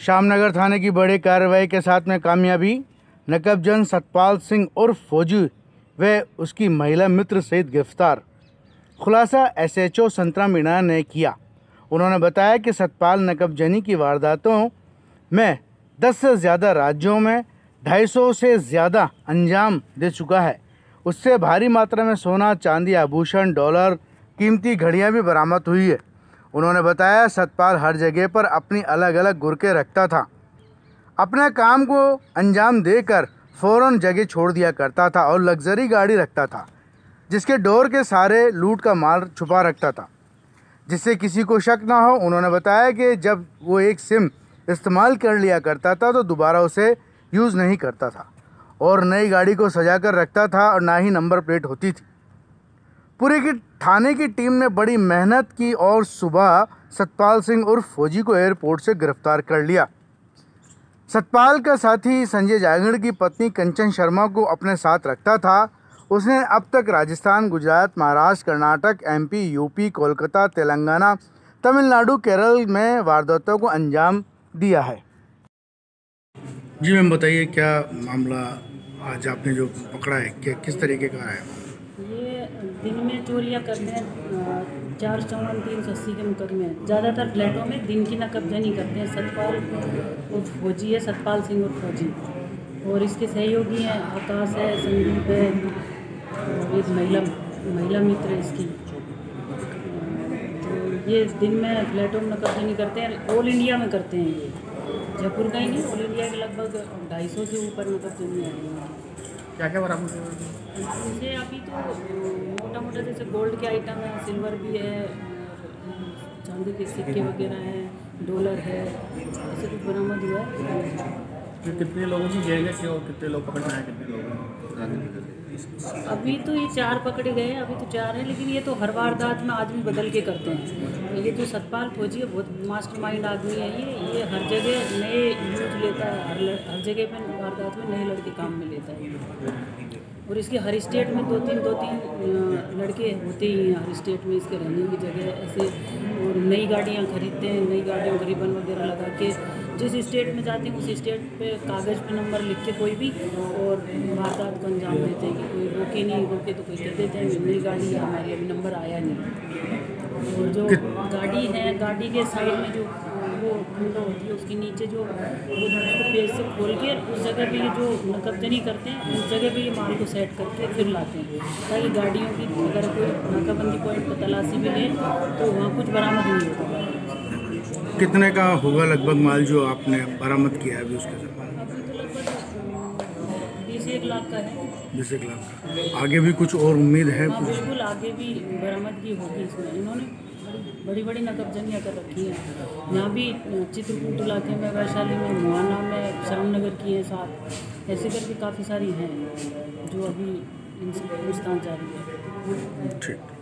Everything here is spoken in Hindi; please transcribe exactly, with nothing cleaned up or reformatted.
शामनगर थाने की बड़ी कार्रवाई के साथ में कामयाबी। नकबजन सतपाल सिंह उर्फ फौजी व उसकी महिला मित्र सहित गिरफ्तार। खुलासा एसएचओ संतरा मीणा ने किया। उन्होंने बताया कि सतपाल नकबजनी की वारदातों में दस से ज़्यादा राज्यों में ढाई सौ से ज़्यादा अंजाम दे चुका है। उससे भारी मात्रा में सोना, चांदी, आभूषण, डॉलर, कीमती घड़ियां भी बरामद हुई है। उन्होंने बताया सतपाल हर जगह पर अपनी अलग अलग गुरके रखता था। अपने काम को अंजाम देकर फ़ौरन जगह छोड़ दिया करता था और लग्जरी गाड़ी रखता था जिसके डोर के सारे लूट का माल छुपा रखता था जिससे किसी को शक ना हो। उन्होंने बताया कि जब वो एक सिम इस्तेमाल कर लिया करता था तो दोबारा उसे यूज़ नहीं करता था और नई गाड़ी को सजा कर रखता था और ना ही नंबर प्लेट होती थी। पूरे की थाने की टीम ने बड़ी मेहनत की और सुबह सतपाल सिंह उर्फ फौजी को एयरपोर्ट से गिरफ्तार कर लिया। सतपाल का साथी संजय जागड़ की पत्नी कंचन शर्मा को अपने साथ रखता था। उसने अब तक राजस्थान, गुजरात, महाराष्ट्र, कर्नाटक, एमपी, यूपी, कोलकाता, तेलंगाना, तमिलनाडु, केरल में वारदातों को अंजाम दिया है। जी मैम बताइए, क्या मामला आज आपने जो पकड़ा है, क्या किस तरीके का है? ये दिन में चोरियां करते हैं, चार चौवन तीन सौ अस्सी के मुकदमे। ज़्यादातर फ्लैटों में दिन की नकबजनी करते हैं। सतपाल उर्फ फौजी है, सतपाल सिंह उर्फ फौजी, और इसके सहयोगी हैं आकाश है, संदीप है, और एक महिला महिला मित्र है इसकी। तो ये दिन में फ्लैटों में नकबजनी करते हैं। ऑल इंडिया में करते हैं, ये जयपुर का ही नहीं, ऑल इंडिया के लगभग ढाई सौ से ऊपर नकबजनी है। क्या क्या बरामद? मुझे अभी तो मोटा मोटा जैसे गोल्ड के आइटम है, सिल्वर भी है, चांदी के सिक्के वगैरह हैं, डॉलर है, ऐसे कुछ बरामद हुआ है। तो कितने लोगों की जेल है और कितने लोग पकड़ना है? कितने लोग? अभी तो ये चार पकड़े गए हैं, अभी तो चार हैं, लेकिन ये तो हर वारदात में आदमी बदल के करते हैं। ये जो सतपाल फौजी है बहुत मास्टरमाइंड आदमी है। ये ये हर जगह नए यूज लेता है, हर हर जगह पे वारदात में नए लड़के काम में लेता है। और इसके हर स्टेट में दो तीन दो तीन लड़के होते ही हैं हर स्टेट में इसके रहने की जगह ऐसे। और नई गाड़ियाँ खरीदते हैं, नई गाड़ियों को रिबन वगैरह लगा के जिस स्टेट में जाते हैं उस स्टेट पे कागज़ पे नंबर लिख के कोई भी और वारदात को अंजाम देते हैं कि कोई रोके नहीं, रोके तो कोई कह देते हैं नई गाड़ी है हमारी, अभी नंबर आया नहीं। और जो गाड़ी है, गाड़ी के साइड में जो वो विंडो होती है उसके नीचे जो वो उसको पेज से खोल के उस जगह पे ये जो नकबजनी करते हैं उस जगह पे ये माल को सेट करके फिर लाते हैं ताकि गाड़ियों की अगर कोई नाकाबंदी पॉइंट पर तलाशी भी ले तो वहाँ कुछ बरामद नहीं होता। कितने का होगा लगभग माल जो आपने बरामद किया है अभी उसके साथ? अभी तो लगभग बीस एक लाख का है। बीस एक लाख का। आगे भी कुछ और उम्मीद है? हाँ बिल्कुल, आगे भी बरामदगी होगी इसमें। इन्होंने बड़ी बड़ी नकबजनियाँ कर रखी हैं। यहाँ भी चित्रकूट इलाके में, वैशाली में, मुहाना में, श्यामनगर की हैं साथ, ऐसे करके काफ़ी सारी हैं जो अभी इनसे पूछताछ जारी है। ठीक।